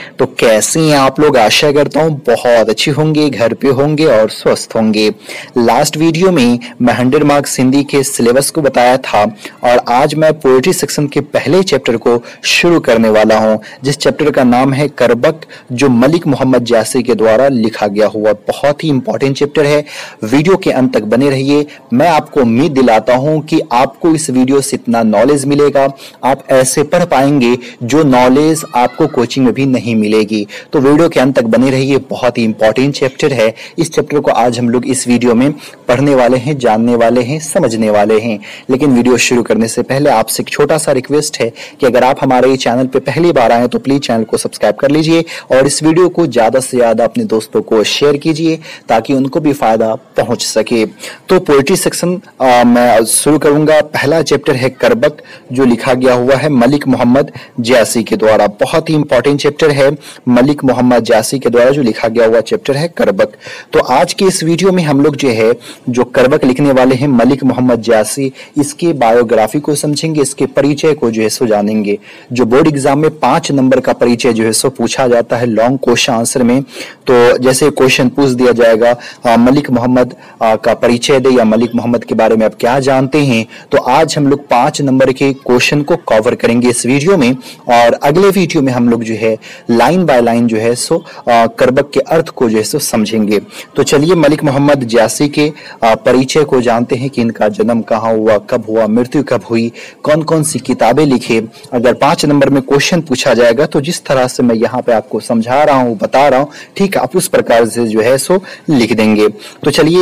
तो कैसे हैं आप लोग? आशा करता हूँ बहुत अच्छे होंगे, घर पे होंगे और स्वस्थ होंगे। लास्ट वीडियो में मैं 100 मार्क्स हिंदी के सिलेबस को बताया था और आज मैं पोएट्री सेक्शन के पहले चैप्टर को शुरू करने वाला हूँ, जिस चैप्टर का नाम है करबक, जो मलिक मोहम्मद जासी के द्वारा लिखा गया हुआ बहुत ही इंपॉर्टेंट चैप्टर है। वीडियो के अंत तक बने रहिए। मैं आपको उम्मीद दिलाता हूँ कि आपको इस वीडियो से इतना नॉलेज मिलेगा, आप ऐसे पढ़ पाएंगे जो नॉलेज आपको कोचिंग में भी नहीं मिलेगी। तो वीडियो के अंत तक बने रहिए, बहुत ही इंपॉर्टेंट चैप्टर है। इस चैप्टर को आज हम लोग इस वीडियो में पढ़ने वाले हैं, जानने वाले हैं, समझने वाले हैं। लेकिन वीडियो शुरू करने से पहले आपसे एक छोटा सा रिक्वेस्ट है कि अगर आप हमारे ये चैनल पे पहली बार आए तो प्लीज चैनल को सब्सक्राइब कर लीजिए और इस वीडियो को ज्यादा से ज्यादा अपने दोस्तों को शेयर कीजिए ताकि उनको भी फायदा पहुंच सके। तो पोएट्री सेक्शन मैं शुरू करूंगा। पहला चैप्टर है करबक, जो लिखा गया हुआ है मलिक मोहम्मद जासी के द्वारा। बहुत ही इंपॉर्टेंट चैप्टर है, मलिक मोहम्मद जासी के द्वारा जो लिखा गया हुआ चैप्टर है करबक। तो आज के इस वीडियो में हम लोग जो करबक लिखने वाले हैं मलिक मोहम्मद जासी, इसके बायोग्राफी को समझेंगे, इसके परिचय को सो जानेंगे। जो बोर्ड एग्जाम में 5 नंबर का परिचय सो पूछा जाता है लॉन्ग क्वेश्चन आंसर में। तो जैसे क्वेश्चन पूछ दिया जाएगा मलिक मोहम्मद का परिचय दे या मलिक मोहम्मद के बारे में आप क्या जानते हैं, तो आज हम लोग 5 नंबर के क्वेश्चन को कवर करेंगे इस वीडियो में। और अगले वीडियो में हम लोग लाइन बाय लाइन करबक के अर्थ को सो समझेंगे। तो चलिए मलिक मोहम्मद जासी के परिचय को जानते हैं कि इनका जन्म कहाँ हुआ, कब हुआ, मृत्यु कब हुई, कौन कौन सी किताबें लिखे। अगर 5 नंबर में क्वेश्चन पूछा जाएगा तो जिस तरह से मैं यहाँ पे आपको समझा रहा हूँ, बता रहा हूँ, ठीक आप उस प्रकार से सो लिख देंगे। तो चलिए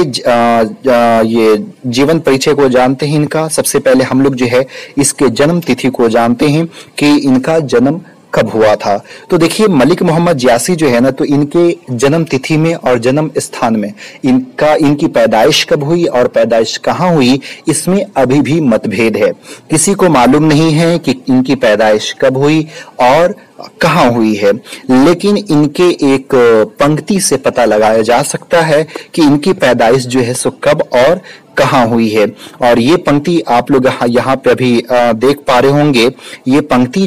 ये जीवन परिचय को जानते हैं इनका। सबसे पहले हम लोग इसके जन्म तिथि को जानते हैं कि इनका जन्म कब हुआ था। तो देखिए मलिक मोहम्मद जासी ना, तो इनके जन्म तिथि में और जन्म स्थान में इनकी पैदाइश कब हुई और पैदाइश कहाँ हुई, इसमें अभी भी मतभेद है। किसी को मालूम नहीं है कि इनकी पैदाइश कब हुई और कहाँ हुई है, लेकिन इनके एक पंक्ति से पता लगाया जा सकता है कि इनकी पैदाइश सो कब और कहाँ हुई है। और ये पंक्ति आप लोग यहाँ पे अभी देख पा रहे होंगे। ये पंक्ति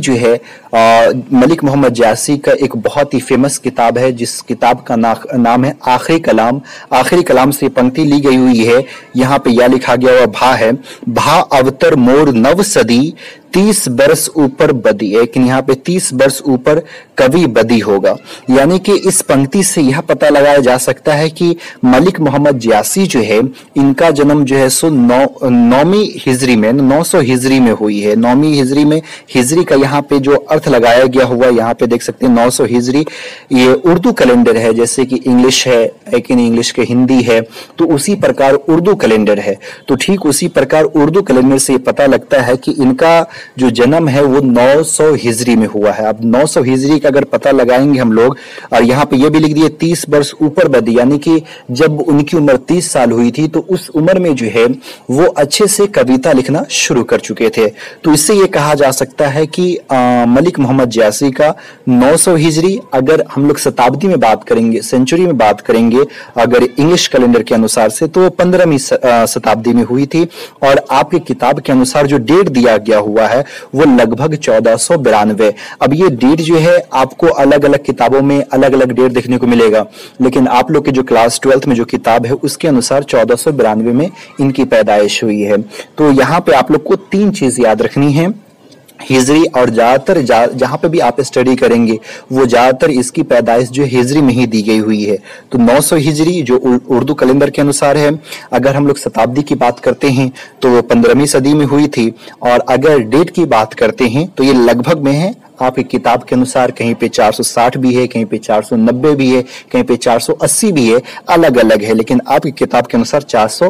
मलिक मोहम्मद जासी का एक बहुत ही फेमस किताब है, जिस किताब का नाम है आखिरी कलाम। आखिरी कलाम से पंक्ति ली गई हुई है। यहाँ पे यह लिखा गया हुआ भा है, भा अवतर मोर नव सदी 30 बरस ऊपर बदी, लेकिन यहाँ पे 30 बरस ऊपर कवि बदी होगा। यानी कि इस पंक्ति से यह पता लगाया जा सकता है कि मलिक मोहम्मद जासी इनका जन्म सो 9वीं हिजरी में 900 हिजरी में हुई है। 9वीं हिजरी में, हिजरी का यहाँ पे जो अर्थ लगाया गया हुआ यहाँ पे देख सकते हैं 900 हिजरी। ये उर्दू कैलेंडर है, जैसे कि इंग्लिश है, लेकिन इंग्लिश के हिंदी है, तो उसी प्रकार उर्दू कैलेंडर है। तो ठीक उसी प्रकार उर्दू कैलेंडर से पता लगता है कि इनका जो जन्म है वो 900 हिजरी में हुआ है। अब 900 हिजरी का अगर पता लगाएंगे हम लोग, और यहाँ पे ये भी लिख दिए 30 वर्ष ऊपर बदी, यानी कि जब उनकी उम्र 30 साल हुई थी तो उस उम्र में वो अच्छे से कविता लिखना शुरू कर चुके थे। तो इससे ये कहा जा सकता है कि मलिक मोहम्मद जासी का 900 हिजरी, अगर हम लोग शताब्दी में बात करेंगे, सेंचुरी में बात करेंगे अगर इंग्लिश कैलेंडर के अनुसार से, तो 15वीं शताब्दी में हुई थी। और आपकी किताब के अनुसार जो डेट दिया गया हुआ है वो लगभग 1492। अब ये डेट आपको अलग अलग किताबों में अलग अलग डेट देखने को मिलेगा, लेकिन आप लोग के जो क्लास 12th में जो किताब है उसके अनुसार 1492 में इनकी पैदाइश हुई है। तो यहाँ पे आप लोग को 3 चीज याद रखनी है, हिजरी, और ज्यादातर जहां पे भी आप स्टडी करेंगे वो ज्यादातर इसकी पैदाइश हिजरी में ही दी गई हुई है। तो 900 हिजरी जो उर्दू कैलेंडर के अनुसार है। अगर हम लोग शताब्दी की बात करते हैं तो वो 15वीं सदी में हुई थी, और अगर डेट की बात करते हैं तो ये लगभग में है। आपकी किताब के अनुसार कहीं पे 460 भी है, कहीं पे 490 भी है, कहीं पे 480 भी है, अलग अलग है, लेकिन आपकी किताब के अनुसार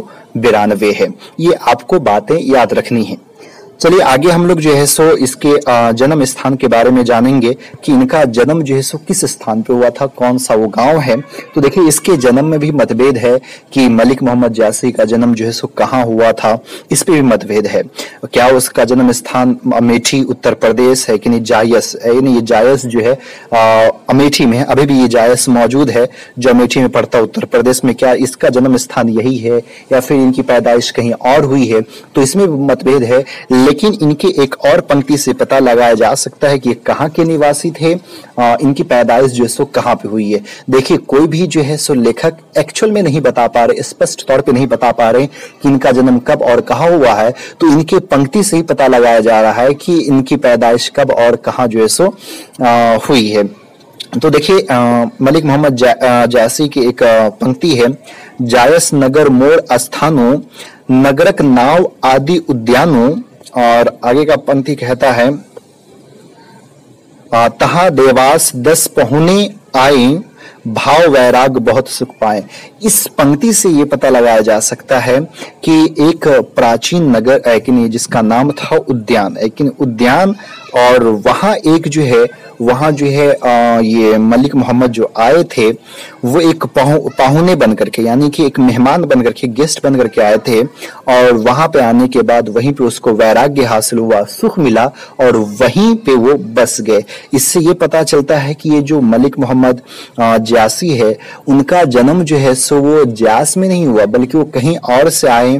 492 है। ये आपको बातें याद रखनी है। चलिए आगे हम लोग सो इसके जन्म स्थान के बारे में जानेंगे कि इनका जन्म सो किस स्थान पे हुआ था, कौन सा वो गांव है। तो देखिए इसके जन्म में भी मतभेद है कि मलिक मोहम्मद जासी का जन्म सो कहाँ हुआ था, इस पे भी मतभेद है। क्या उसका जन्म स्थान अमेठी उत्तर प्रदेश है कि नहीं, जायस है, ये जायस अमेठी में है, अभी भी ये जायस मौजूद है जो अमेठी में पड़ता है उत्तर प्रदेश में। क्या इसका जन्म स्थान यही है या फिर इनकी पैदाइश कहीं और हुई है, तो इसमें मतभेद है। लेकिन इनके एक और पंक्ति से पता लगाया जा सकता है कि ये कहाँ के निवासी थे, इनकी पैदाइश जो है सो कहाँ पे हुई है। देखिए कोई भी जो है सो लेखक एक्चुअल में नहीं बता पा रहे, स्पष्ट तौर पे नहीं बता पा रहे कि इनका जन्म कब और कहाँ हुआ है, तो इनके पंक्ति से ही पता लगाया जा रहा है कि इनकी पैदाइश कब और कहाँ जो है सो हुई है। तो देखिए मलिक मोहम्मद जायसी की एक पंक्ति है, जायस नगर मोर स्थानो नगरक नाव आदि उद्यानो, और आगे का पंक्ति कहता है तहा देवास 10 पहुने आए भाव वैराग बहुत सुख पाए। इस पंक्ति से ये पता लगाया जा सकता है कि एक प्राचीन नगर है कि नहीं जिसका नाम था उद्यान है कि नहीं, उद्यान, और वहां एक जो है वहां जो है ये मलिक मोहम्मद जो आए थे वो एक पाहुने बन करके, यानी कि एक मेहमान बन करके, गेस्ट बन करके आए थे, और वहां पे आने के बाद वहीं पे उसको वैराग्य हासिल हुआ, सुख मिला, और वहीं पे वो बस गए। इससे ये पता चलता है कि ये जो मलिक मोहम्मद जासी है उनका जन्म जो है सो वो जास में नहीं हुआ, बल्कि वो कहीं और से आए।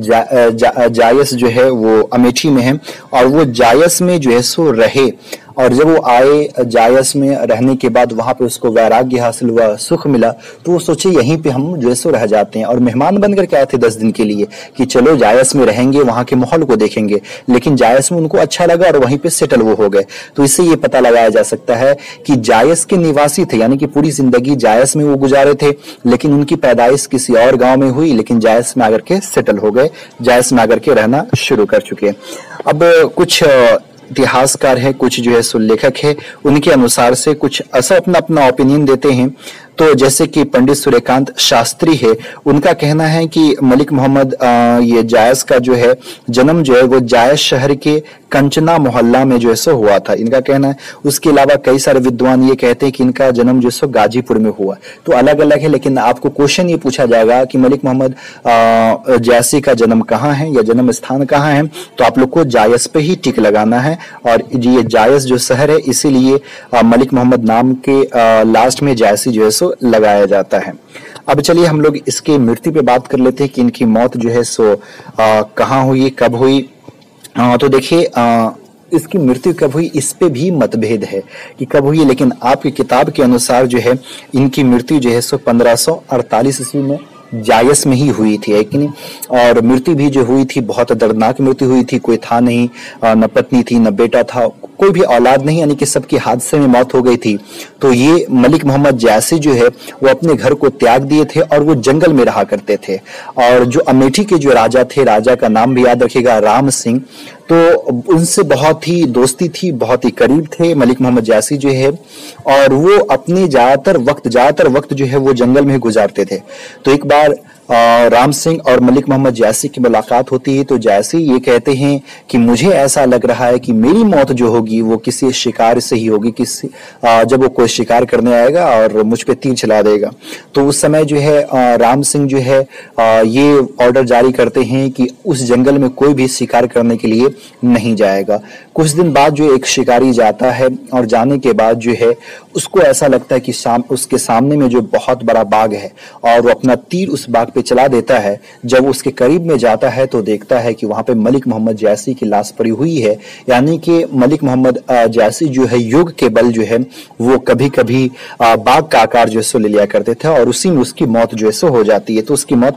जायस जो है वो अमेठी में है, और वो जायस में जो है सो रहे, और जब वो आए जायस में रहने के बाद वहां पे उसको वैराग्य हासिल हुआ, सुख मिला, तो वो सोचे यहीं पे हम जो है सो रह जाते हैं, और मेहमान बनकर के आए थे 10 दिन के लिए कि चलो जायस में रहेंगे, वहां के माहौल को देखेंगे। लेकिन जायस में उनको अच्छा लगा और वहीं पे सेटल वो हो गए। तो इससे ये पता लगाया जा सकता है कि जायस के निवासी थे, यानी कि पूरी जिंदगी जायस में वो गुजारे थे, लेकिन उनकी पैदाइश किसी और गांव में हुई, लेकिन जायस में आकर के सेटल हो गए, जायस में आकर के रहना शुरू कर चुके। अब कुछ इतिहासकार है, कुछ जो है सो लेखक है, उनके अनुसार से कुछ ऐसा अपना अपना ओपिनियन देते हैं। तो जैसे कि पंडित सूर्यकांत शास्त्री है, उनका कहना है कि मलिक मोहम्मद ये जायस का जो है जन्म जो है वो जायस शहर के कंचना मोहल्ला में जो है सो हुआ था, इनका कहना है। उसके अलावा कई सारे विद्वान ये कहते हैं कि इनका जन्म जो है सो गाजीपुर में हुआ। तो अलग अलग है, लेकिन आपको क्वेश्चन ये पूछा जाएगा कि मलिक मोहम्मद जायसी का जन्म कहाँ है या जन्म स्थान कहाँ है, तो आप लोग को जायस पे ही टिक लगाना है। और ये जायस जो शहर है इसीलिए मलिक मोहम्मद नाम के लास्ट में जायसी जो है सो लगाया जाता है। अब चलिए हम लोग इसके मृत्यु पे बात कर लेते हैं कि इनकी मौत जो है सो कहाँ हुई, कब हुई। तो देखिए इसकी मृत्यु कब हुई इस पे भी मतभेद है कि कब हुई, लेकिन आपकी किताब के अनुसार जो है इनकी मृत्यु जो है सो 1548 ईस्वी में जायस में ही हुई थी, है कि नहीं। और मृत्यु भी जो हुई थी बहुत दर्दनाक मृत्यु हुई थी, कोई था नहीं, न पत्नी थी न बेटा था, कोई भी औलाद नहीं, यानी कि सबकी हादसे में मौत हो गई थी। तो ये मलिक मोहम्मद जायसी जो है वो अपने घर को त्याग दिए थे और वो जंगल में रहा करते थे। और जो अमेठी के जो राजा थे, राजा का नाम भी याद रखिएगा राम सिंह, तो उनसे बहुत ही दोस्ती थी, बहुत ही करीब थे मलिक मोहम्मद जायसी जो है, और वो अपने ज्यादातर वक्त जो है वो जंगल में गुजारते थे। तो एक बार राम सिंह और मलिक मोहम्मद जायसी की मुलाकात होती है, तो जायसी ये कहते हैं कि मुझे ऐसा लग रहा है कि मेरी मौत जो होगी वो किसी शिकार से ही होगी, किसी जब वो कोई शिकार करने आएगा और मुझ पे तीर चला देगा। तो उस समय जो है राम सिंह जो है ये ऑर्डर जारी करते हैं कि उस जंगल में कोई भी शिकार करने के लिए नहीं जाएगा। कुछ दिन बाद जो एक शिकारी जाता है और जाने के बाद जो है उसको ऐसा लगता है कि उसके सामने में जो बहुत बड़ा बाग है और वो अपना तीर उस बाग पे चला देता है। जब उसके करीब में जाता है तो देखता है कि वहां पे मलिक मोहम्मद जायसी की लाश पड़ी हुई है, यानी कि मलिक मोहम्मद जायसी जो है योग के बल जो है वो कभी कभी बाग का आकार जो है ले लिया करते थे और उसी में उसकी मौत जो है हो जाती है। तो उसकी मौत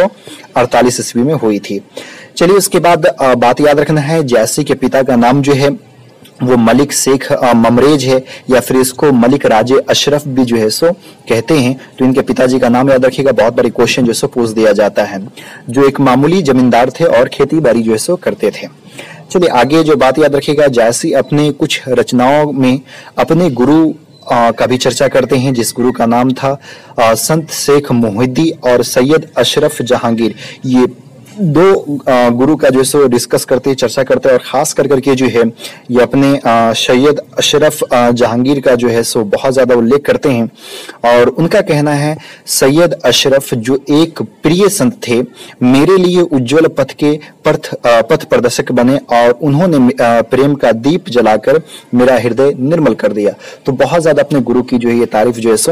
1548 ईस्वी में हुई थी। चलिए उसके बाद बात याद रखना है, जायसी के पिता का नाम जो है वो मलिक शेख ममरेज है, या फिर इसको मलिक राजे अशरफ भी जो है सो कहते हैं। तो इनके पिताजी का नाम याद रखिएगा, बहुत बड़ी क्वेश्चन जो है सो पूछ दिया जाता है। जो एक मामूली जमींदार थे और खेती बाड़ी जो है सो करते थे। चलिए आगे जो बात याद रखिएगा, जायसी अपने कुछ रचनाओं में अपने गुरु का भी चर्चा करते हैं, जिस गुरु का नाम था संत शेख मोहिद्दी और सैयद अशरफ जहांगीर। ये दो गुरु का जो सो डिस्कस करते हैं, चर्चा करते हैं, और खास कर करके जो है ये अपने सैयद अशरफ जहांगीर का जो है सो बहुत ज्यादा उल्लेख करते हैं। और उनका कहना है, सैयद अशरफ जो एक प्रिय संत थे, मेरे लिए उज्जवल पथ के पथ प्रदर्शक बने और उन्होंने प्रेम का दीप जलाकर मेरा हृदय निर्मल कर दिया। तो बहुत ज्यादा अपने गुरु की जो है ये तारीफ जो है सो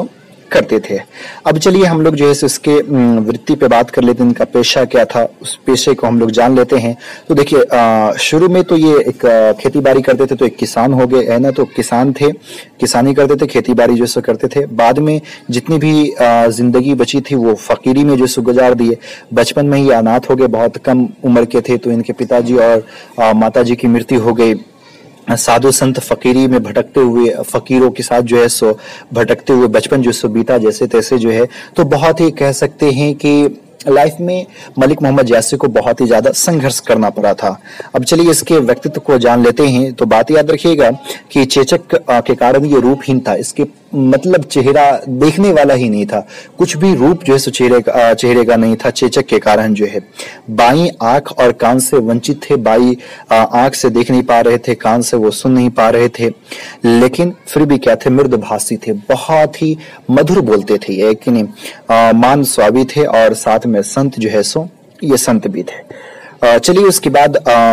करते थे। अब चलिए हम लोग जो है इसके वृत्ति पे बात कर लेते हैं, इनका पेशा क्या था, उस पेशे को हम लोग जान लेते हैं। तो देखिए शुरू में तो ये एक खेती बाड़ी करते थे, तो एक किसान हो गए है ना, तो किसान थे, किसानी करते थे, खेती बाड़ी जो सो करते थे। बाद में जितनी भी जिंदगी बची थी वो फकीरी में जो सो गुजार दिए। बचपन में ही अनाथ हो गए, बहुत कम उम्र के थे, तो इनके पिताजी और माताजी की मृत्यु हो गई। साधु संत फकीरी में भटकते हुए, फकीरों के साथ जो है सो भटकते हुए बचपन जो सो बीता जैसे तैसे जो है। तो बहुत ही कह सकते हैं कि लाइफ में मलिक मोहम्मद यासी को बहुत ही ज्यादा संघर्ष करना पड़ा था। अब चलिए इसके व्यक्तित्व को जान लेते हैं। तो बात याद रखिएगा कि चेचक के कारण ये रूपहीन था, इसके मतलब चेहरा देखने वाला ही नहीं था, कुछ भी रूप जो है सो चेहरे का नहीं था। चेचक के कारण जो है बाई आंख और कान से वंचित थे, बाई आंख से देख नहीं पा रहे थे, कान से वो सुन नहीं पा रहे थे, लेकिन फिर भी क्या थे, मृदुभाषी थे, बहुत ही मधुर बोलते थे, ये कि नहीं, मान स्वामी थे, और साथ में संत जो है सो ये संत भी थे। चलिए उसके बाद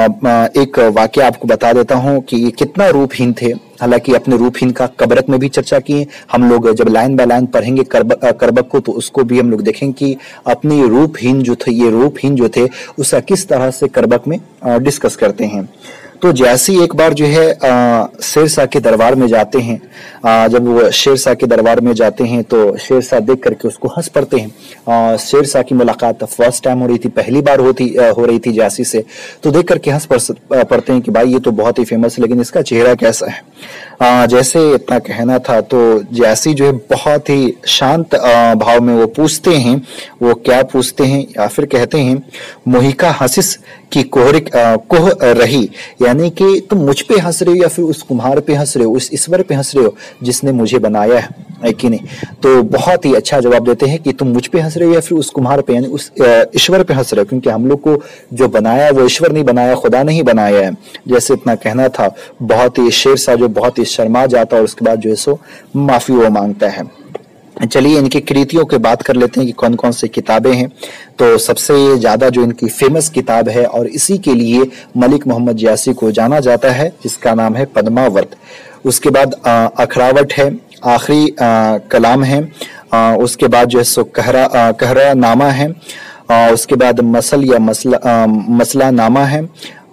एक वाक्य आपको बता देता हूं कि ये कितना रूपहीन थे। हालांकि अपने रूपहीन का कबरक में भी चर्चा की हम लोग, जब लाइन बाय लाइन पढ़ेंगे करबक को, तो उसको भी हम लोग देखेंगे कि अपनी रूपहीन जो थे, ये रूपहीन जो थे उसका किस तरह से करबक में डिस्कस करते हैं। तो जैसे एक बार जो है शेरशाह के दरबार में जाते हैं, जब वो शेरशाह के दरबार में जाते हैं तो शेरशाह देख करके उसको हंस पड़ते हैं। शेरशाह की मुलाकात फर्स्ट टाइम हो रही थी, पहली बार हो रही थी जासी से, तो देख करके हंस पड़ते हैं कि भाई ये तो बहुत ही फेमस है, लेकिन इसका चेहरा कैसा है। जैसे इतना कहना था, तो जैसी जो है बहुत ही शांत भाव में वो पूछते हैं, वो क्या पूछते हैं, या फिर कहते हैं, मोहिका हंसिस की कोह रही, यानी कि तुम मुझ पे हंस रहे हो या फिर उस कुम्हार पे हंस रहे हो, उस ईश्वर पे हंस रहे हो जिसने मुझे बनाया है कि नहीं। तो बहुत ही अच्छा जवाब देते हैं कि तुम मुझ पे हंस रहे हो या फिर उस कुम्हार पे, यानी उस ईश्वर पे हंस रहे हो, क्योंकि हम लोग को जो बनाया वो ईश्वर नहीं बनाया, खुदा नहीं बनाया है। जैसे इतना कहना था। बहुत ही शेरशाह जो बहुत ही शर्मा जाता है और उसके बाद जो है सो माफी वो मांगता है। चलिए इनकी कृतियों की बात कर लेते हैं कि कौन कौन सी किताबें हैं। तो सबसे ज्यादा जो इनकी फेमस किताब है और इसी के लिए मलिक मोहम्मद यासी को जाना जाता है, जिसका नाम है पद्मावत। उसके बाद अखरावट है, आखिरी कलाम है, उसके बाद जो है सो कहरा नामा है, उसके बाद मसल या मसला नामा है,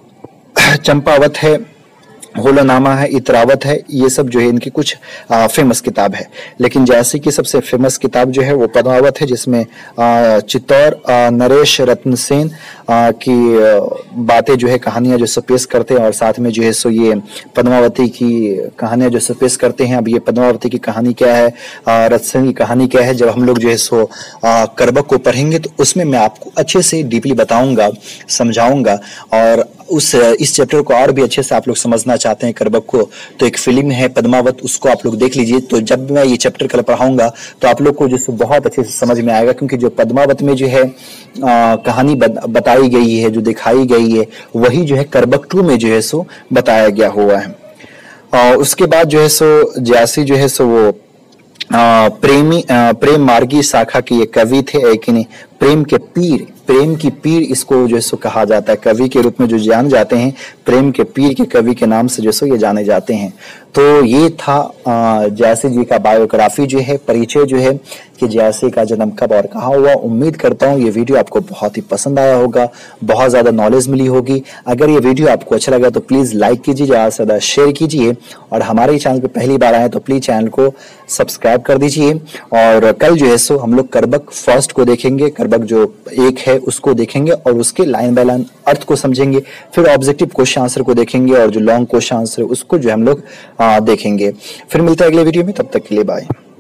चंपावत है, होलानामा है, इतरावत है। ये सब जो है इनकी कुछ फेमस किताब है। लेकिन जैसे कि सबसे फेमस किताब जो है वो पद्मावत है, जिसमें चित्तौर नरेश रत्न सेन की बातें जो है, कहानियां जो सो पेश करते हैं, और साथ में जो है सो ये पद्मावती की कहानियां जो सो पेश करते हैं। अब ये पद्मावती की कहानी क्या है, रत्न सेन की कहानी क्या है, जब हम लोग जो है सो करबक को पढ़ेंगे तो उसमें मैं आपको अच्छे से डीपली बताऊंगा, समझाऊंगा। और इस चैप्टर को और भी अच्छे से आप लोग समझना चाहते हैं करबक को, तो एक फिल्म है पद्मावत, उसको आप लोग देख लीजिए। तो जब मैं ये चैप्टर कल पढ़ाऊंगा तो आप लोग को जो बहुत अच्छे से समझ में आएगा, क्योंकि जो पद्मावत में जो है कहानी बताई गई है, जो दिखाई गई है, वही जो है करबक 2 में जो है सो बताया गया हुआ है। और उसके बाद जो है सो जैसी जो है सो वो प्रेम मार्गी शाखा के ये कवि थे, एक नहीं, प्रेम के पीर, प्रेम की पीर इसको जो सो कहा जाता है, कवि के रूप में जो जान जाते हैं, प्रेम के पीर के कवि के नाम से जो सो ये जाने जाते हैं। तो ये था जैसे जी का बायोग्राफी जो है, परिचय जो है कि जैसे का जन्म कब और कहाँ हुआ। उम्मीद करता हूँ ये वीडियो आपको बहुत ही पसंद आया होगा, बहुत ज्यादा नॉलेज मिली होगी। अगर ये वीडियो आपको अच्छा लगा तो प्लीज लाइक कीजिए, ज्यादा से ज्यादा शेयर कीजिए, और हमारे चैनल पे पहली बार आए तो प्लीज चैनल को सब्सक्राइब कर दीजिए। और कल जो है सो हम लोग करबक फर्स्ट को देखेंगे, करबक जो एक है उसको देखेंगे, और उसके लाइन बाय लाइन अर्थ को समझेंगे, फिर ऑब्जेक्टिव क्वेश्चन आंसर को देखेंगे, और जो लॉन्ग क्वेश्चन आंसर उसको जो हम लोग देखेंगे। फिर मिलते हैं अगले वीडियो में, तब तक के लिए बाय।